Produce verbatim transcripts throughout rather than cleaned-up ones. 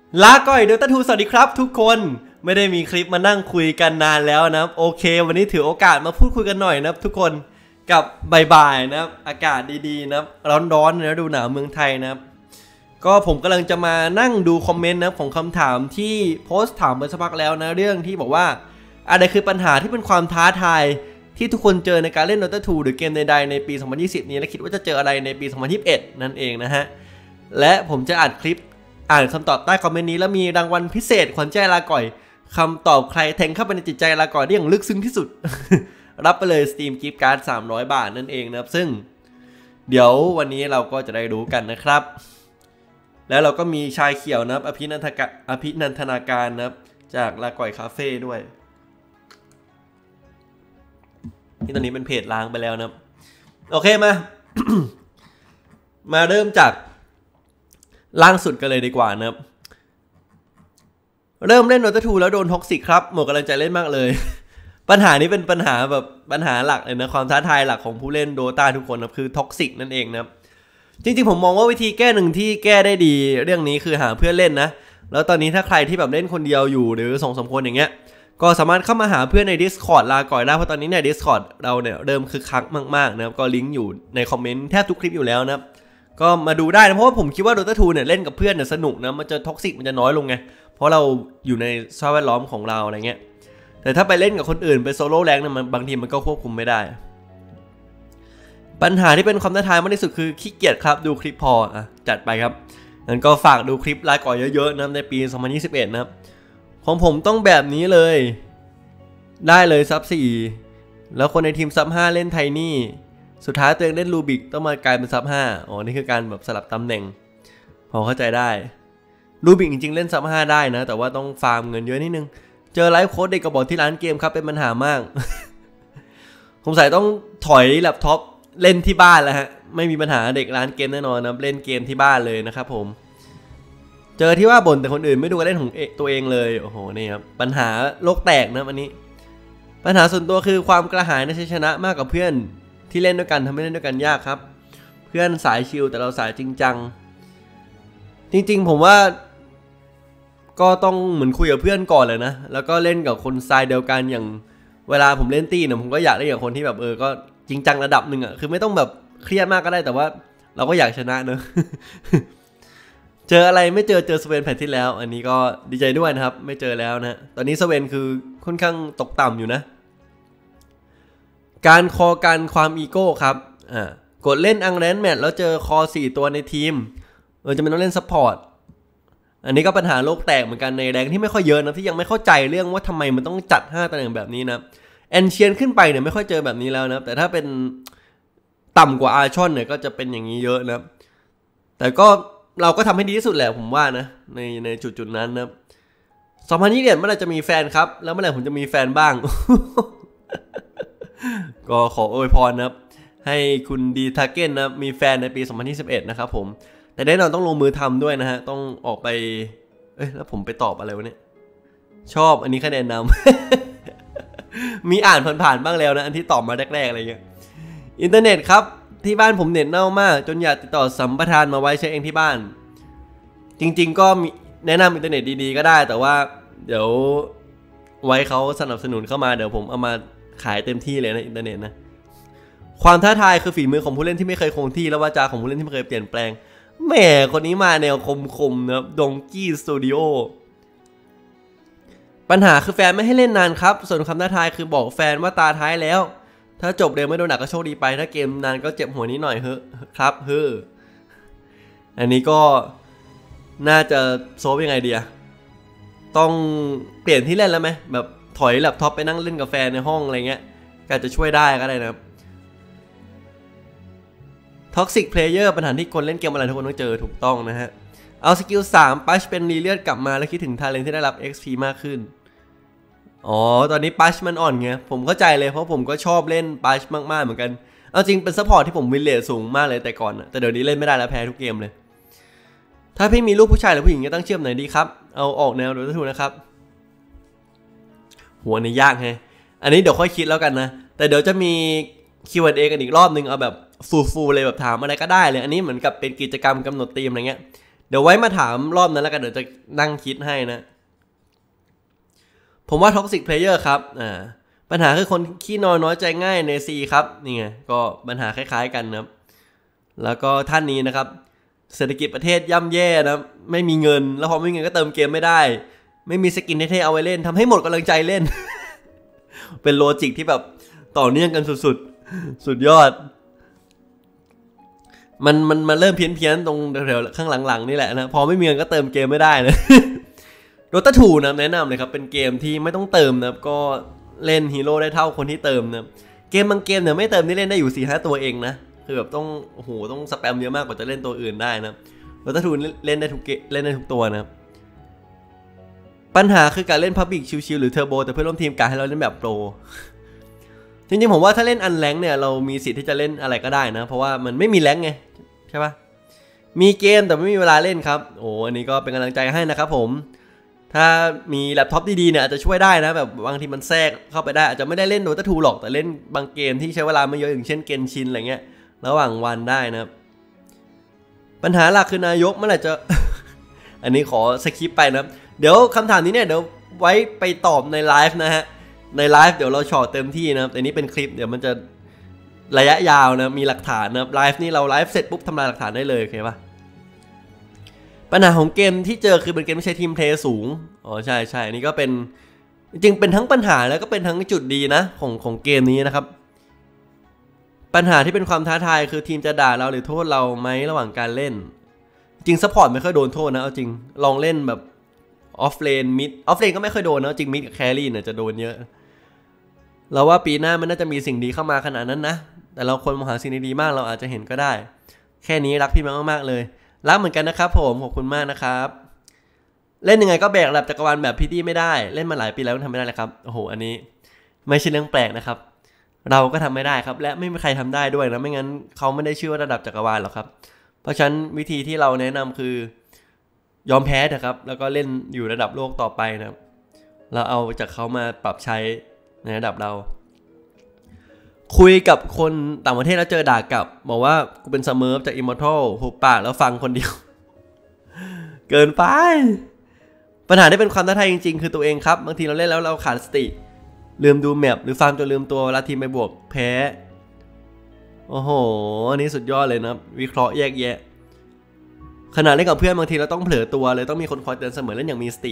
ลาก่อยเดลต้าทูสวัสดีครับทุกคนไม่ได้มีคลิปมานั่งคุยกันนานแล้วนะโอเควันนี้ถือโอกาสมาพูดคุยกันหน่อยนะทุกคนกับบ่ายๆนะอากาศดีๆนะร้อนๆนะดูหนาวเมืองไทยนะก็ผมกำลังจะมานั่งดูคอมเมนต์นะของคำถามที่โพสต์ถามไปสักพักแล้วนะเรื่องที่บอกว่าอะไรคือปัญหาที่เป็นความท้าทายที่ทุกคนเจอในการเล่น Dota ทูหรือเกมใดๆในปี สองพันยี่สิบ นี้และคิดว่าจะเจออะไรในปี สองพันยี่สิบเอ็ด นั่นเองนะฮะและผมจะอัดคลิปอ่านคำตอบใต้คอมเมนต์นี้แล้วมีรางวัลพิเศษขวัญใจลาก่อยคำตอบใครแทงเข้าไปในจิตใจลาก่อยได้อย่างลึกซึ้งที่สุด รับไปเลย Steam Gift Card สามร้อยบาทนั่นเองนะครับซึ่งเดี๋ยววันนี้เราก็จะได้รู้กันนะครับแล้วเราก็มีชายเขียวนะครับอภินันทกะอภินันทนาการนะครับจากลาก่อยคาเฟ่ด้วยที่ตอนนี้เป็นเพจล้างไปแล้วนะครับโอเคมา มาเริ่มจากล่างสุดกันเลยดีกว่านะครับเริ่มเล่น Dota ทูแล้วโดนท็อกซิกครับหมดกำลังใจเล่นมากเลย ปัญหานี้เป็นปัญหาแบบปัญหาหลักเลยนะความท้าทายหลักของผู้เล่น Dota ทุกคนนะคือท็อกซิกนั่นเองนะครับจริงๆผมมองว่าวิธีแก้หนึ่งที่แก้ได้ดีเรื่องนี้คือหาเพื่อนเล่นนะแล้วตอนนี้ถ้าใครที่แบบเล่นคนเดียวอยู่หรือสองสามคนอย่างเงี้ยก็สามารถเข้ามาหาเพื่อนใน Discord ลาก่อยได้เพราะตอนนี้ใน Discord เราเนี่ยเริ่มคึกคักมากๆนะครับก็ลิงก์อยู่ในคอมเมนต์แทบทุกคลิปอยู่แล้วนะครับก็มาดูได้นะเพราะว่าผมคิดว่า Dota ทูเนี่ยเล่นกับเพื่อนเนี่ยสนุกนะมันจะท็อกซิกมันจะน้อยลงไงเพราะเราอยู่ในสภาพแวดล้อมของเราอะไรเงี้ยแต่ถ้าไปเล่นกับคนอื่นไปโซโล่แรงเนี่ยมันบางทีมันก็ควบคุมไม่ได้ปัญหาที่เป็นความท้าทายมากที่สุดคือขี้เกียจครับดูคลิปพออ่ะจัดไปครับงั้นก็ฝากดูคลิปลาก่อยเยอะๆนะในปีสองพันยี่สิบเอ็ดนะครับของผมต้องแบบนี้เลยได้เลยซับสี่แล้วคนในทีมซับห้าเล่นไทนี่สุดท้ายตัวเองเล่นรูบิกต้องมากลายเป็นซับห้าอ๋อนี่คือการแบบสลับตำแหน่งพอเข้าใจได้รูบิกจริงๆเล่นซับห้าได้นะแต่ว่าต้องฟาร์มเงินเยอะนิดนึงเจอไลฟ์โค้ดเด็กกระบอกที่ร้านเกมครับเป็นปัญหามาก ผมใส่ต้องถอยแล็ปท็อปเล่นที่บ้านแล้วฮะไม่มีปัญหาเด็กร้านเกมแน่นอนนะเล่นเกมที่บ้านเลยนะครับผมเจอที่ว่าบ่นแต่คนอื่นไม่ดูการเล่นของตัวเองเลยโอ้โหนี่ครับปัญหาโลกแตกนะอันนี้ปัญหาส่วนตัวคือความกระหายในชัยชนะมากกว่าเพื่อนที่เล่นด้วยกันทำให้เล่นด้วยกันยากครับเพื่อนสายชิลแต่เราสายจริงจังจริงๆผมว่าก็ต้องเหมือนคุยกับเพื่อนก่อนเลยนะแล้วก็เล่นกับคนสายเดียวกันอย่างเวลาผมเล่นตีเนี่ยผมก็อยากเล่นกับคนที่แบบเออก็จริงจังระดับหนึ่งอ่ะคือไม่ต้องแบบเครียดมากก็ได้แต่ว่าเราก็อยากชนะเนอะ เจออะไรไม่เจอเจอสเวนแผ่นที่แล้วอันนี้ก็ดีใจด้วยนะครับไม่เจอแล้วนะตอนนี้สเวนคือค่อนข้างตกต่ำอยู่นะการคอกันความอีโก้ครับอ่ากดเล่นอังแรนแมทแล้วเจอคอสี่ตัวในทีมเออจะเป็นต้องเล่นซัพพอร์ตอันนี้ก็ปัญหาโลกแตกเหมือนกันในแรงที่ไม่ค่อยเยอะนะที่ยังไม่เข้าใจเรื่องว่าทำไมมันต้องจัดห้าตำแหน่งแบบนี้นะแอนเชียนขึ้นไปเนี่ยไม่ค่อยเจอแบบนี้แล้วนะแต่ถ้าเป็นต่ำกว่าอาร์ชอนเนี่ยก็จะเป็นอย่างนี้เยอะนะแต่ก็เราก็ทำให้ดีที่สุดแหละผมว่านะในในจุดจุดนั้นนะสองพันยี่สิบเอ็ดเมื่อไหร่จะมีแฟนครับแล้วเมื่อไหร่ผมจะมีแฟนบ้าง ก็ขออวยพรนะครับให้คุณดีทาเก้นนะมีแฟนในปีสองพันยี่สิบเอ็ดนะครับผมแต่แน่นอนต้องลงมือทำด้วยนะฮะต้องออกไปเอ้ยแล้วผมไปตอบอะไรวะเนี่ยชอบอันนี้คะแนนนำ มีอ่านผ่านๆบ้างแล้วนะอันที่ตอบมาแรกๆอะไรเงี้ยอินเทอร์เน็ตครับที่บ้านผมเน็ตเน่ามากจนอยากติดต่อสัมปทานมาไว้ใช้เองที่บ้านจริงๆก็แนะนำอินเทอร์เน็ตดีๆก็ได้แต่ว่าเดี๋ยวไว้เขาสนับสนุนเข้ามาเดี๋ยวผมเอามาขายเต็มที่เลยนะอินเทอร์เน็ตนะความท้าทายคือฝีมือของผู้เล่นที่ไม่เคยคงที่และวาจาของผู้เล่นที่ไม่เคยเปลี่ยนแปลงแหมคนนี้มาแนวคมๆนะครับดงกี้สตูดิโอปัญหาคือแฟนไม่ให้เล่นนานครับส่วนคำท้าทายคือบอกแฟนว่าตาท้ายแล้วถ้าจบเร็วไม่โดนหนักก็โชคดีไปถ้าเกมนานก็เจ็บหัวนิดหน่อยเฮ้ครับเฮ้อันนี้ก็น่าจะโซฟยังไงดีอะต้องเปลี่ยนที่เล่นแล้วไหมแบบถอยแล็ปท็อปไปนั่งเล่นกับแฟนในห้องอะไรเงี้ยก็จะช่วยได้ก็ได้นะครับท็อกซิกเพลเยอร์ปัญหาที่คนเล่นเกมอะไรทุกคนต้องเจอถูกต้องนะฮะเอาสกิลสามปัชเป็นรีเลือดกลับมาแล้วคิดถึงทาเลนที่ได้รับ เอ็กซ์ พี มากขึ้นอ๋อตอนนี้ปัชมันอ่อนไงผมเข้าใจเลยเพราะผมก็ชอบเล่นปัชมากๆเหมือนกันเอาจริงเป็นซัพพอร์ตที่ผมวินเลทสูงมากเลยแต่ก่อนแต่เดี๋ยวนี้เล่นไม่ได้แล้วแพ้ทุกเกมเลยถ้าพี่มีลูกผู้ชายหรือผู้หญิงจะตั้งชื่อไหนดีครับเอาออกแนวโดยทั่วนะครับหัวนี่ยากไงอันนี้เดี๋ยวค่อยคิดแล้วกันนะแต่เดี๋ยวจะมี คิว แอนด์ เอ กันอีกรอบนึงเอาแบบฟูลๆเลยแบบถามอะไรก็ได้เลยอันนี้เหมือนกับเป็นกิจกรรมกำหนดธีมอะไรเงี้ยเดี๋ยวไว้มาถามรอบนั้นแล้วกันเดี๋ยวจะนั่งคิดให้นะผมว่าท็อกซิกเพลเยอร์ครับอ่าปัญหาคือคนขี้นอนน้อยใจง่ายใน C ครับนี่ไงก็ปัญหาคล้ายๆกันนะครับแล้วก็ท่านนี้นะครับเศรษฐกิจประเทศย่ำแย่นะไม่มีเงินแล้วพอไม่มีเงินก็เติมเกมไม่ได้ไม่มีสกินเท่ๆเอาไว้เล่นทำให้หมดกำลังใจเล่น เป็นโลจิกที่แบบต่อเนื่องกันสุดๆสุดยอดมันมันมันเริ่มเพี้ยนๆตรงแถวๆข้างหลังๆนี่แหละนะพอไม่มีเงินก็เติมเกมไม่ได้นะ โดต้าทูนะแนะนำเลยครับเป็นเกมที่ไม่ต้องเติมนะก็เล่นฮีโร่ได้เท่าคนที่เติมนะเกมบางเกมเนี่ยไม่เติมนี่เล่นได้อยู่ สี่ห้า ตัวเองนะคือแบบต้องโอ้โหต้องสแปมเยอะมากกว่าจะเล่นตัวอื่นได้นะโดต้าทูเล่นได้ทุกเกมเล่นได้ทุกตัวนะปัญหาคือการเล่นพับบิกชิวๆหรือเทอร์โบแต่เพื่อนร่วมทีมการให้เราเล่นแบบโปรจริงๆผมว่าถ้าเล่นอันแรงเนี่ยเรามีสิทธิ์ที่จะเล่นอะไรก็ได้นะเพราะว่ามันไม่มีแรงไงใช่ปะมีเกมแต่ไม่มีเวลาเล่นครับโอ้อันนี้ก็เป็นกำลังใจให้นะครับผมถ้ามีแล็ปท็อปดีๆเนี่ยอาจจะช่วยได้นะแบบบางทีมันแทรกเข้าไปได้อาจจะไม่ได้เล่นโดต้าทูหรอกแต่เล่นบางเกมที่ใช้เวลาไม่เยอะอย่างเช่นเกนชินอะไรเงี้ยระหว่างวันได้นะครับปัญหาหลักคือนายกเมื่อไหร่จะ อันนี้ขอสคิปไปนะเดี๋ยวคำถามนี้เนี่ยเดี๋ยวไว้ไปตอบในไลฟ์นะฮะในไลฟ์เดี๋ยวเราช็อตเต็มที่นะครับแต่นี้เป็นคลิปเดี๋ยวมันจะระยะยาวนะมีหลักฐานนะไลฟ์นี่เราไลฟ์เสร็จปุ๊บทำลายหลักฐานได้เลยโอเคปะปัญหาของเกมที่เจอคือเป็นเกมที่ใช้ทีมเพลย์สูงอ๋อใช่ใช่นี่ก็เป็นจริงเป็นทั้งปัญหาแล้วก็เป็นทั้งจุดดีนะของของเกมนี้นะครับปัญหาที่เป็นความท้าทายคือทีมจะด่าเราหรือโทษเราไหมระหว่างการเล่นจริงซัพพอร์ตไม่ค่อยโดนโทษนะเอาจริงลองเล่นแบบออฟเลนมิดออฟเลนก็ไม่ค่อยโดนนะจริงมิดกับแครี่เนี่ยจะโดนเยอะเราว่าปีหน้ามันน่าจะมีสิ่งดีเข้ามาขนาดนั้นนะแต่เราควรมองหาสิ่งดีๆมากเราอาจจะเห็นก็ได้แค่นี้รักพี่มากๆเลยรักเหมือนกันนะครับผมขอบคุณมากนะครับเล่นยังไงก็แบกระดับจักรวาลแบบพี่ดี้ไม่ได้เล่นมาหลายปีแล้วทำไม่ได้เลยครับโอ้โหอันนี้ไม่ใช่เรื่องแปลกนะครับเราก็ทำไม่ได้ครับและไม่มีใครทำได้ด้วยนะไม่งั้นเขาไม่ได้ชื่อว่าระดับจักรวาลหรอกครับเพราะฉะนั้นวิธีที่เราแนะนำคือยอมแพ้นะครับแล้วก็เล่นอยู่ระดับโลกต่อไปนะครับเราเอาจากเขามาปรับใช้ในระดับเราคุยกับคนต่างประเทศแล้วเจอด่ากลับบอกว่ากูเป็นซัมเมอร์จากอิมมอร์ทัลหุบปากแล้วฟังคนเดียว เกินไปปัญหาที่เป็นความท้าทายจริงๆคือตัวเองครับบางทีเราเล่นแล้วเราขาดสติลืมดูแมปหรือฟาร์มจนลืมตัวเวลาทีมไปบวกแพ้โอ้โหอันนี้สุดยอดเลยนะวิเคราะห์แยกแยะขณะเล่นกับเพื่อนบางทีเราต้องเผลอตัวเลยต้องมีคนคอยเตือนเสมอเล่นอย่างมีสติ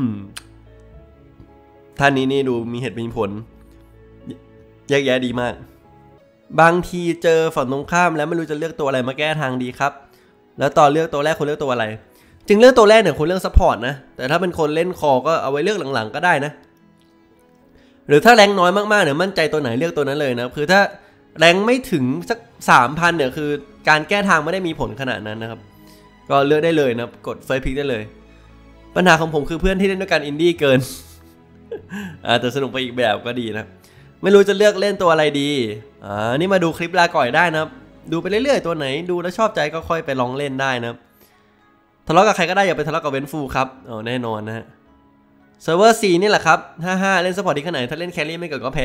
ท่านนี้นี่ดูมีเหตุมีผลแยกแยะดีมากบางทีเจอฝั่งตรงข้ามแล้วไม่รู้จะเลือกตัวอะไรมาแก้ทางดีครับแล้วตอนเลือกตัวแรกคุณเลือกตัวอะไรจึงเลือกตัวแรกเนี่ยคุณเลือกซัพพอร์ตนะแต่ถ้าเป็นคนเล่นคอก็เอาไว้เลือกหลังๆก็ได้นะหรือถ้าแรงน้อยมากๆเนี่ยมั่นใจตัวไหนเลือกตัวนั้นเลยนะคือถ้าแรงไม่ถึงสัก สามพัน เนี่ยคือการแก้ทางไม่ได้มีผลขนาดนั้นนะครับก็เลือกได้เลยนะกดเฟซพิกได้เลยปัญหาของผมคือเพื่อนที่เล่นด้วยกันอินดี้เกิน อาจจะสนุกไปอีกแบบก็ดีนะไม่รู้จะเลือกเล่นตัวอะไรดีอ่านี่มาดูคลิปลาก่อยได้นะดูไปเรื่อยๆตัวไหนดูแล้วชอบใจก็ค่อยไปลองเล่นได้นะทะเลาะกับใครก็ได้อย่าไปทะเลาะกับเวนฟูครับอ๋อแน่นอนนะฮะเซิร์ฟเวอร์สี่นี่แหละครับห้าห้าเล่นซัพพอร์ตที่ขนาดถ้าเล่นแครี่ไม่เกิดก็แพ้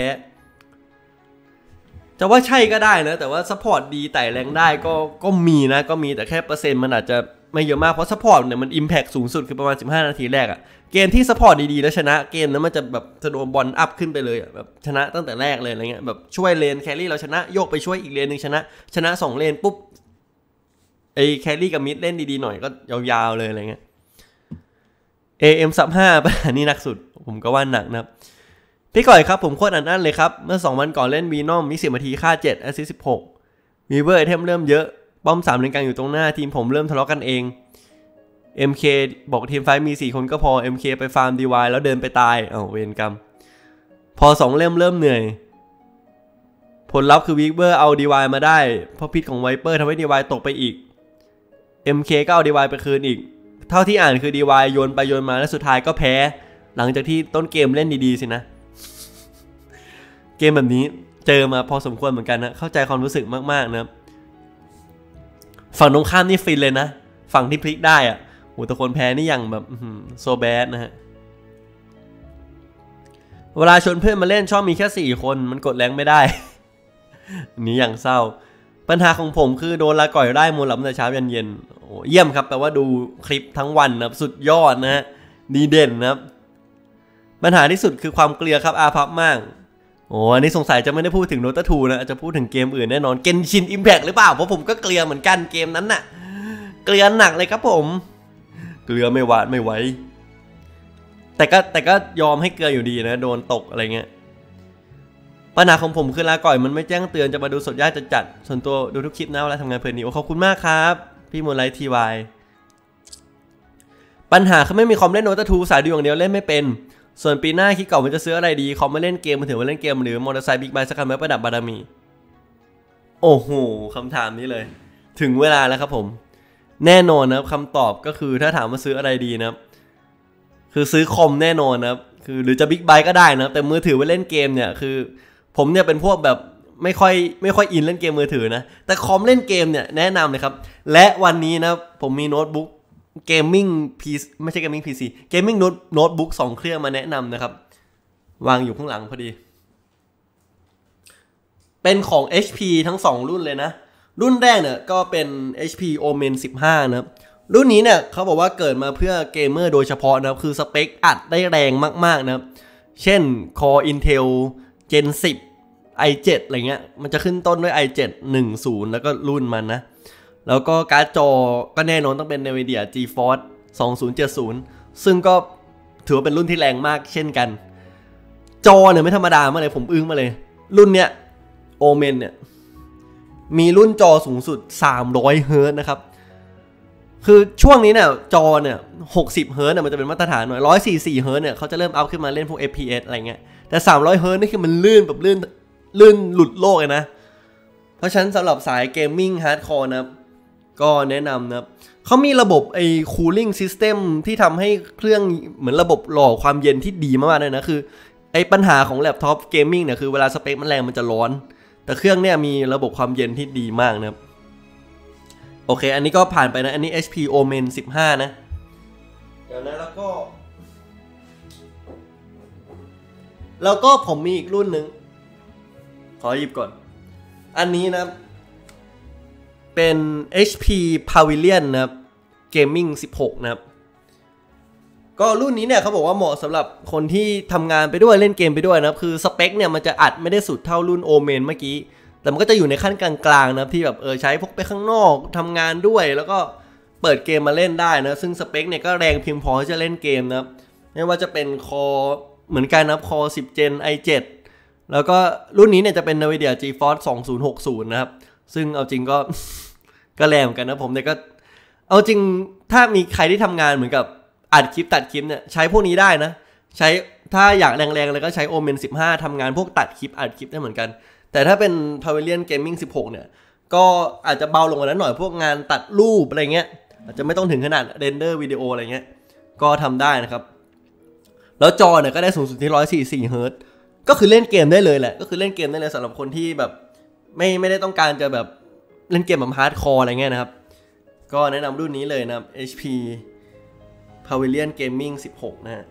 จะว่าใช่ก็ได้นะแต่ว่าซัพพอร์ตดีไต่แรงได้ก็ก็มีนะก็มีแต่แค่เปอร์เซ็นต์มันอาจจะไม่เยอะมากเพราะซัพพอร์ตเนี่ยมันอิมแพคสูงสุดคือประมาณสิบห้านาทีแรกอะเกมที่ซัพพอร์ตดีๆแล้วชนะเกมนั้นมันจะแบบจะโดนบอลอัพขึ้นไปเลยแบบชนะตั้งแต่แรกเลยอะไรเงี้ยแบบช่วยเลนแครี่เราชนะโยกไปช่วยอีกเลนหนึ่งชนะชนะสองเลนปุ๊บไอ้แครี่กับมิดเล่นดีๆหน่อยก็ยาวๆเลยอะไรเงี้ย เอ เอ็ม ซับห้าป่ะนี่หนักสุดผมก็ว่าหนักนะครับพี่ก่อยครับผมโคตรอันอั้นเลยครับเมื่อสองวันก่อนเล่นวีนอมมีสิบนาทีค่าเจ็ดแอสซิสต์สิบหกวีเวอร์ไอเทมเริ่มเยอะป้อมสามเลนกลางอยู่ตรงหน้าทีมผมเริ่มทะเลาะกันเอง เอ็ม เค บอกทีมไฟมีสี่คนก็พอ เอ็ม เค ไปฟาร์ม ดี วาย แล้วเดินไปตายอ้าวเวรกรรมพอสองเล่มเริ่มเหนื่อยผลลัพธ์คือวีเวอร์เอา ดี วาย มาได้เพราะพิษของไวเปอร์ทำให้ ดี วาย ตกไปอีก เอ็ม เค ก็เอา ดี วาย ไปคืนอีกเท่าที่อ่านคือ ดี วาย โยนไปโยนมาและสุดท้ายก็แพ้หลังจากที่ต้นเกมเล่นดีๆสินะเกมแบบนี้เจอมาพอสมควรเหมือนกันนะเข้าใจความรู้สึกมากๆนะฝั่งตรงข้ามนี่ฟินเลยนะฝั่งที่พลิกได้อะโหแต่คนแพ้นี่อย่างแบบโซแบดนะฮะเวลาชวนเพื่อนมาเล่นชอบมีแค่สี่คนมันกดแรงไม่ได้ อันนี้อย่างเศร้าปัญหาของผมคือโดนลาก่อยได้มูลหลับแต่เช้ายันเย็นโอ้อ้เยี่ยมครับแปลว่าดูคลิปทั้งวันนะสุดยอดนะฮะดีเด่นนะครับปัญหาที่สุดคือความเกลียครับอาภัพมากโอ้อันนี้สงสัยจะไม่ได้พูดถึง Dota ทูนะจะพูดถึงเกมอื่นแน่นอน Genshin Impact หรือเปล่าเพราะผมก็เกลียเหมือนกันเกมนั้นน่ะเกลียหนักเลยครับผมเกลือไม่หวาดไม่ไหวแต่ก็แต่ก็ยอมให้เกลืออยู่ดีนะโดนตกอะไรเงี้ยปัญหาของผมคือลาก่อยมันไม่แจ้งเตือนจะมาดูสดยากจะจัดส่วนตัวดูทุกคลิปนะเวลาทำงานเพลินดีโอ้ขอบคุณมากครับพี่มูลไลท์ทีวายปัญหาคือไม่มีคอมเล่นโนตทูสายดูอย่างเดียวเล่นไม่เป็นส่วนปีหน้าคิดก่อนมันจะซื้ออะไรดีคอมมาเล่นเกมมือถือมาเล่นเกมหรือมอเตอร์ไซค์บิ๊กไบค์สักคันมาประดับบารมีโอ้โหคำถามนี้เลยถึงเวลาแล้วครับผมแน่นอนนะคำตอบก็คือถ้าถามว่าซื้ออะไรดีนะคือซื้อคอมแน่นอนนะคือหรือจะบิ๊กไบค์ก็ได้นะแต่มือถือไว้เล่นเกมเนี่ยคือผมเนี่ยเป็นพวกแบบไม่ค่อยไม่ค่อยอินเล่นเกมมือถือนะแต่คอมเล่นเกมเนี่ยแนะนำเลยครับและวันนี้นะผมมีโน้ตบุ๊กเกมมิ่งพีไม่ใช่เกมมิ่งพีซีเกมมิ่งโน้ตโน้ตบุ๊กสองเครื่องมาแนะนำนะครับวางอยู่ข้างหลังพอดีเป็นของ เอช พี ทั้งสองรุ่นเลยนะรุ่นแรกเนี่ยก็เป็น เอช พี Omen สิบห้านะครับรุ่นนี้เนี่ยเขาบอกว่าเกิดมาเพื่อเกมเมอร์โดยเฉพาะนะครับคือสเปคอัดได้แรงมากๆนะครับเช่น Core Intel Gen สิบ ไอ เซเว่น อะไรเงี้ยมันจะขึ้นต้นด้วย ไอ เซเว่น หนึ่งสิบ แล้วก็รุ่นมันนะแล้วก็การ์ดจอก็แน่นอนต้องเป็น Nvidia GeForce สองพันเจ็ดสิบซึ่งก็ถือว่าเป็นรุ่นที่แรงมากเช่นกันจอเนี่ยไม่ธรรมดามากเลยผมอึ้งมาเลยรุ่นเนี้ย Omen เนี่ยมีรุ่นจอสูงสุดสามร้อยเฮิร์ตซ์นะครับคือช่วงนี้เนี่ยจอเนี่ยหกสิบเฮิร์ตซ์เนี่ยมันจะเป็นมาตรฐานหน่อยหนึ่งร้อยสี่สิบสี่เฮิร์ตซ์เนี่ยเขาจะเริ่มอัพขึ้นมาเล่นพวก เอฟ พี เอส อะไรเงี้ยแต่สามร้อยเฮิร์ตซ์นี่คือมันลื่นแบบลื่นลื่นหลุดโลกเลยนะเพราะฉะนั้นสำหรับสายเกมมิ่งฮาร์ดคอร์นะครับก็แนะนำนะครับเขามีระบบไอ้ cooling system ที่ทำให้เครื่องเหมือนระบบหล่อความเย็นที่ดีมากๆเลยนะคือไอ้ปัญหาของแล็ปท็อปเกมมิ่งเนี่ยคือเวลาสเปคมันแรงมันจะร้อนแต่เครื่องเนี่ยมีระบบความเย็นที่ดีมากนะครับโอเคอันนี้ก็ผ่านไปนะอันนี้ เอช พี Omen สิบห้านะเดี๋ยวนะแล้วก็แล้วก็ผมมีอีกรุ่นหนึ่งขอหยิบก่อนอันนี้นะเป็น เอช พี Pavilion นะครับ Gaming สิบหกนะครับก็รุ่นนี้เนี่ยเขาบอกว่าเหมาะสำหรับคนที่ทำงานไปด้วยเล่นเกมไปด้วยนะครับคือสเปคเนี่ยมันจะอัดไม่ได้สุดเท่ารุ่น Omen เมื่อกี้แต่มันก็จะอยู่ในขั้นกลางๆนะครับที่แบบเออใช้พกไปข้างนอกทำงานด้วยแล้วก็เปิดเกมมาเล่นได้นะซึ่งสเปคเนี่ยก็แรงเพียงพอที่จะเล่นเกมนะครับไม่ว่าจะเป็นคอเหมือนกันนะคอสิบ Gen ไอ เซเว่น แล้วก็รุ่นนี้เนี่ยจะเป็น Nvidia GeForce สองพันหกสิบนะครับซึ่งเอาจริงก็ ก็แรงเหมือนกันนะผมเนี่ยก็เอาจริงถ้ามีใครที่ทำงานเหมือนกับอัดคลิปตัดคลิปเนี่ยใช้พวกนี้ได้นะใช้ถ้าอยากแรงๆเลยก็ใช้ Omen สิบห้าทำงานพวกตัดคลิปอัดคลิปได้เหมือนกันแต่ถ้าเป็น Pavilion Gaming สิบหกเนี่ยก็อาจจะเบาลงกว่านั้นหน่อยพวกงานตัดรูปอะไรเงี้ยอาจจะไม่ต้องถึงขนาดเรนเดอร์วิดีโออะไรเงี้ยก็ทำได้นะครับแล้วจอเนี่ยก็ได้สูงสุดที่หนึ่งร้อยสี่สิบสี่เฮิร์ตซ์ก็คือเล่นเกมได้เลยแหละก็คือเล่นเกมได้เลยสำหรับคนที่แบบไม่ไม่ได้ต้องการจะแบบเล่นเกมแบบฮาร์ดคอร์อะไรเงี้ยนะครับก็แนะนำรุ่นนี้เลยนะครับ เอช พี Pavilion Gaming สิบหกนะฮะ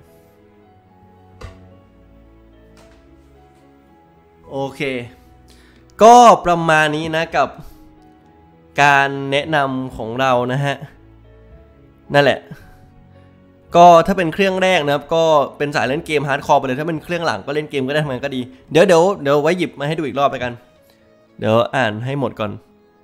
โอเคก็ประมาณนี้นะกับการแนะนำของเรานะฮะนั่นแหละก็ถ้าเป็นเครื่องแรกนะครับก็เป็นสายเล่นเกมฮาร์ดคอร์ไปเลยถ้าเป็นเครื่องหลังก็เล่นเกมก็ได้ทำงานก็ดีเดี๋ยวเดี๋ยวเดี๋ยวไว้หยิบมาให้ดูอีกรอบไปกันเดี๋ยวอ่านให้หมดก่อน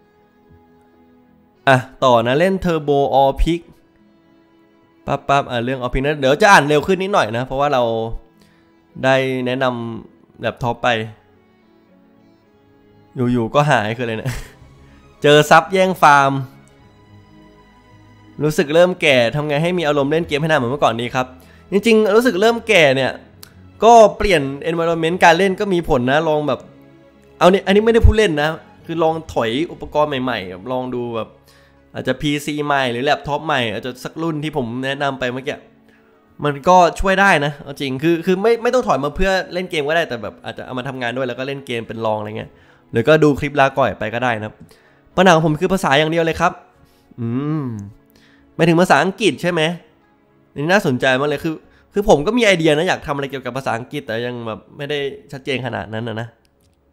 อ่ะต่อนะเล่น Turbo All Pick ปั๊บปั๊บอ่ะเรื่อง All Pick นะเดี๋ยวจะอ่านเร็วขึ้นนิดหน่อยนะเพราะว่าเราได้แนะนำแล็ปท็อปไปอยู่ๆก็หายคืออะไรเนี่ยเจอซับแย่งฟาร์มรู้สึกเริ่มแก่ทำไงให้มีอารมณ์เล่นเกมให้นานเหมือนเมื่อก่อนนี้ครับจริงๆรู้สึกเริ่มแก่เนี่ยก็เปลี่ยน environment การเล่นก็มีผลนะลองแบบเอาเนี่ยอันนี้ไม่ได้พูดเล่นนะคือลองถอยอุปกรณ์ใหม่ๆลองดูแบบอาจจะ พี ซี ใหม่หรือแล็ปท็อปใหม่อาจจะสักรุ่นที่ผมแนะนำไปเมื่อกี้มันก็ช่วยได้นะเอาจริงคือคือไม่ไม่ต้องถอยมาเพื่อเล่นเกมก็ได้แต่แบบอาจจะเอามาทำงานด้วยแล้วก็เล่นเกมเป็นลองอะไรเงี้ยหรือก็ดูคลิปลาก่อยไปก็ได้นะปัญหาของผมคือภาษาอย่างเดียวเลยครับอืมไปถึงภาษาอังกฤษใช่ไหมนี่น่าสนใจมากเลยคือคือผมก็มีไอเดียนะอยากทำอะไรเกี่ยวกับภาษาอังกฤษแต่ยังแบบไม่ได้ชัดเจนขนาดนั้นนะนะ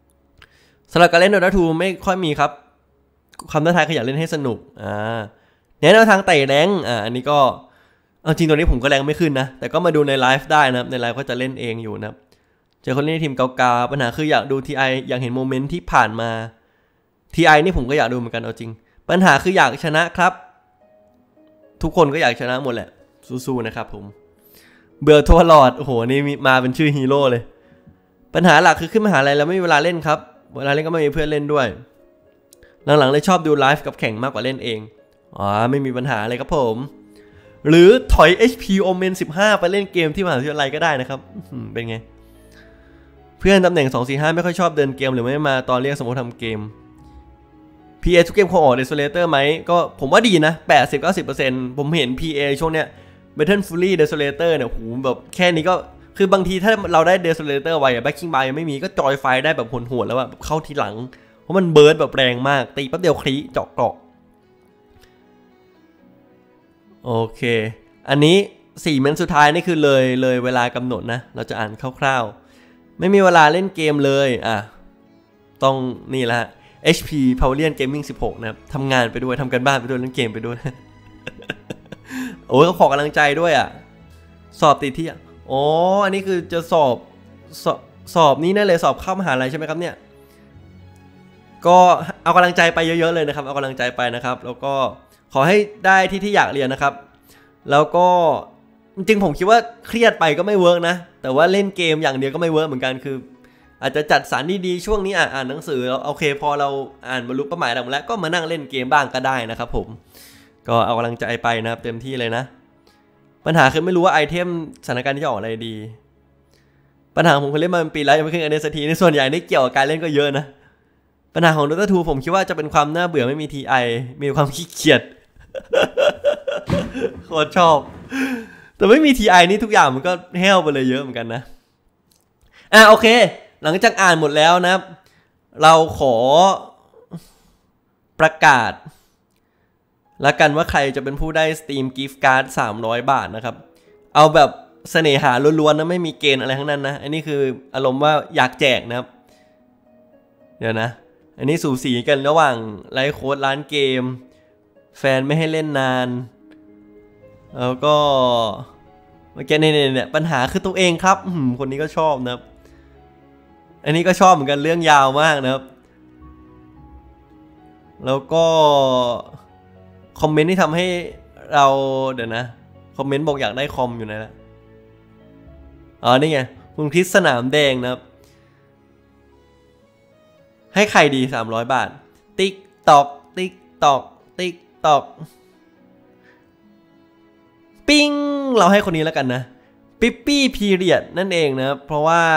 สำหรับการเล่น Dota ทูไม่ค่อยมีครับคำท้าทายขยันเล่นให้สนุกอ่าแนะแนวทางไต่แรงอ่าอันนี้ก็เอาจริงตัวนี้ผมก็แรงไม่ขึ้นนะแต่ก็มาดูในไลฟ์ได้นะในไลฟ์ก็จะเล่นเองอยู่นะเจอคนเล่นทีมเกาๆปัญหาคืออยากดู ที ไอ อยากเห็นโมเมนต์ที่ผ่านมา ที ไอ นี่ผมก็อยากดูเหมือนกันเอาจริงปัญหาคืออยากชนะครับทุกคนก็อยากชนะหมดแหละสู้ๆนะครับผมเบื่อทัวร์ลอดโอ้โหนี่มาเป็นชื่อฮีโร่เลยปัญหาหลักคือขึ้นมหาลัยแล้วไม่มีเวลาเล่นครับเวลาเล่นก็ไม่มีเพื่อนเล่นด้วยหลังๆเลยชอบดูไลฟ์กับแข่งมากกว่าเล่นเองอ๋อไม่มีปัญหาอะไรครับผมหรือถอย เอช พี Omen สิบห้าไปเล่นเกมที่มหาวิทยาลัยก็ได้นะครับเป็นไงเพื่อนตำแหน่งสอง สี่ ห้าไม่ค่อยชอบเดินเกมหรือไม่มาตอนเรียกสมมติทำเกม พี เอ ทุกเกมคงออก Desolator ไหมก็ผมว่าดีนะ แปดสิบถึงเก้าสิบเปอร์เซ็นต์ ผมเห็น พี เอ ช่วงเนี้ย Battle Fury Desolator เนี่ยโหแบบแค่นี้ก็คือบางทีถ้าเราได้ Desolator ไว้อะ Backing Bar ยังไม่มีก็จอยไฟได้แบบโหดๆแล้วอะเข้าทีหลังเพราะมันเบิร์ดแบบแรงมากตีแป๊บเดียวคลีเจาะเกาะโอเคอันนี้สี่เมนสุดท้ายนี่คือเลยเลยเวลากำหนดนะเราจะอ่านคร่าวๆไม่มีเวลาเล่นเกมเลยอ่ะต้องนี่แหละ เอช พี Pavilion Gaming สิบหกนะครับทำงานไปด้วยทำกันบ้านไปด้วยเล่นเกมไปด้วย โอ้ยเขาขอกำลังใจด้วยอ่ะสอบติดที่อ๋ออันนี้คือจะสอบสอบสอบนี้แน่เลยสอบเข้ามหาลัยใช่ไหมครับเนี่ยก็เอากำลังใจไปเยอะๆเลยนะครับเอากำลังใจไปนะครับแล้วก็ขอให้ได้ที่ที่อยากเรียนนะครับแล้วก็จริงๆผมคิดว่าเครียดไปก็ไม่เวิร์กนะแต่ว่าเล่นเกมอย่างเดียวก็ไม่เวิร์กเหมือนกันคืออาจจะจัดสรรดีๆช่วงนี้อ่านหนังสือโอเคพอเราอ่านบรรลุเป้าหมายแล้วแล้วก็มานั่งเล่นเกมบ้างก็ได้นะครับผมก็เอากำลังใจไปนะครับเต็มที่เลยนะปัญหาคือไม่รู้ว่าไอเทมสถานการณ์ที่จะออกอะไรดีปัญหาผมเคยเล่นมาเป็นปีแล้วยังไม่ขึ้นอันเดอร์สทีในส่วนใหญ่นี่เกี่ยวกับการเล่นก็เยอะนะปัญหาของ Dota ทูผมคิดว่าจะเป็นความน่าเบื่อไม่มี ที ไอ มีความขี้เกียจโคตรชอบแต่ไม่มี ที ไอ นี่ทุกอย่างมันก็แห้วไปเลยเยอะเหมือนกันนะอ่ะโอเคหลังจากอ่านหมดแล้วนะครับเราขอประกาศแล้วกันว่าใครจะเป็นผู้ได้ Steam Gift Card สามร้อยบาทนะครับเอาแบบเสน่หาล้วนๆนะไม่มีเกณฑ์อะไรทั้งนั้นนะอันนี้คืออารมณ์ว่าอยากแจกนะครับเดี๋ยวนะอันนี้สูสีกันระหว่างไลฟ์โค้ดร้านเกมแฟนไม่ให้เล่นนานแล้วก็เมื่อกี้เนี่ยเนี่ยปัญหาคือตัวเองครับคนนี้ก็ชอบนะครับอันนี้ก็ชอบเหมือนกันเรื่องยาวมากนะครับแล้วก็คอมเมนต์ที่ทำให้เราเดี๋ยวนะคอมเมนต์บอกอยากได้คอมอยู่ไหนละอ๋อนี่ไงคุณคริสสนามแดงนะครับให้ใครดีสามร้อยบาทติ๊กตอกติ๊กตอกติ๊กตอกปิ้งเราให้คนนี้แล้วกันนะปิ๊ปปี้พีเรียดนั่นเองนะครับเพราะว่า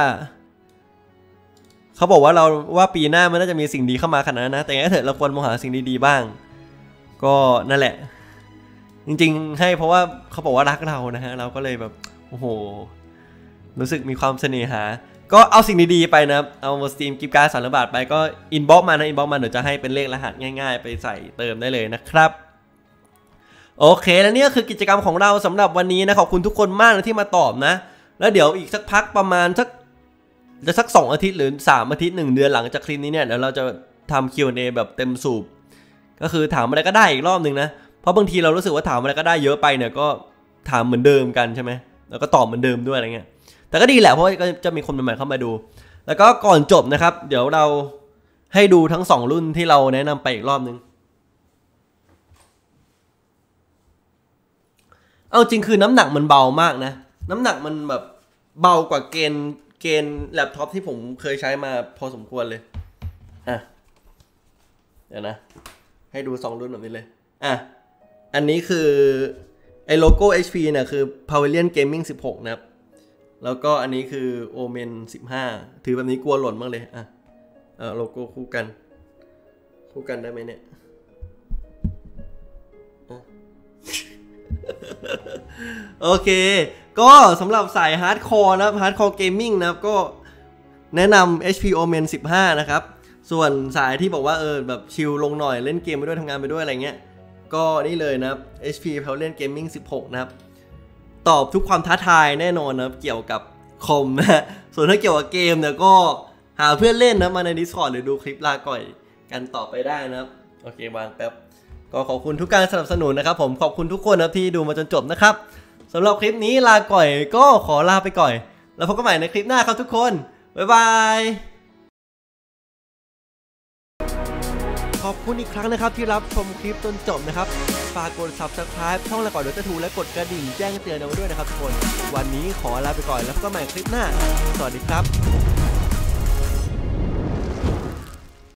เขาบอกว่าเราว่าปีหน้ามันน่าจะมีสิ่งดีเข้ามาขนาดนั้นนะแต่งั้นเถอะเราควรมองหาสิ่งดีๆบ้างก็นั่นแหละจริงๆให้เพราะว่าเขาบอกว่ารักเรานะฮะเราก็เลยแบบโอ้โหรู้สึกมีความเสน่หาก็เอาสิ่งดีๆไปนะครับเอาสตรีมกิฟต์การ์ดสามร้อยบาทไปก็อินบ็อกซ์มานะอินบ็อกซ์มาเดี๋ยวจะให้เป็นเลขรหัสง่ายๆไปใส่เติมได้เลยนะครับโอเคแล้วนี่ก็คือกิจกรรมของเราสำหรับวันนี้นะขอบคุณทุกคนมากนะที่มาตอบนะแล้วเดี๋ยวอีกสักพักประมาณสักจะสักสองอาทิตย์หรือสามอาทิตย์หนึ่งเดือนหลังจากคลิปนี้เนี่ยเดี๋ยวเราจะทำ คิว แอนด์ เอ แบบเต็มสูบก็คือถามอะไรก็ได้อีกรอบหนึ่งนะเพราะบางทีเรารู้สึกว่าถามอะไรก็ได้เยอะไปเนี่ยก็ถามเหมือนเดิมกันใช่ไหมแล้วก็ตอบเหมือนเดิมด้วยอะไรเงี้ยแต่ก็ดีแหละเพราะก็จะมีคนใหม่ๆเข้ามาดูแล้วก็ก่อนจบนะครับเดี๋ยวเราให้ดูทั้งสองรุ่นที่เราแนะนำไปอีกรอบนึงเอาจริงคือน้ำหนักมันเบามากนะน้ำหนักมันแบบเบากว่าเกณฑ์เกณฑ์แล็ปท็อปที่ผมเคยใช้มาพอสมควรเลยอ่ะเดี๋ยวนะให้ดูสองรุ่นแบบนี้เลยอ่ะอันนี้คือไอ้โลโก้ เอช พี เนี่ยคือ Pavilion Gaming สิบหกนะครับแล้วก็อันนี้คือ Omen สิบห้าถือแบบนี้กลัวหล่นมากเลยอ่ะเออโลโก้คู่กันคู่กันได้ไหมเนี่ยโอเคก็สำหรับสายฮาร์ดคอร์นะครับฮาร์ดคอร์เกมมิ่งนะครับก็แนะนำ เอช พี Omen สิบห้านะครับส่วนสายที่บอกว่าเออแบบชิลลงหน่อยเล่นเกมไปด้วยทำงานไปด้วยอะไรเงี้ยก็นี่เลยนะครับ เอช พี Pavilion Gaming สิบหกนะครับตอบทุกความท้าทายแน่นอนนะครับเกี่ยวกับคอมนะส่วนถ้าเกี่ยวกับเกมเนี่ยก็หาเพื่อนเล่นนะมาใน Discord หรือดูคลิปลาก่อยกันต่อไปได้นะครับโอเควางแป๊บก็ขอบคุณทุกการสนับสนุนนะครับผมขอบคุณทุกคนนะที่ดูมาจนจบนะครับสำหรับคลิปนี้ลาก่อยก็ขอลาไปก่อนแล้วพบกันใหม่ในคลิปหน้าครับทุกคนบ๊ายบายขอบคุณอีกครั้งนะครับที่รับชมคลิปจนจบนะครับฝากกด ซับสไครบ์ ช่องละก่อยโดยจะถูและกดกระดิ่งแจ้งเตือนเอาไว้ด้วยนะครับทุกคนวันนี้ขอลาไปก่อนแล้วพบกันใหม่คลิปหน้าสวัสดีครับ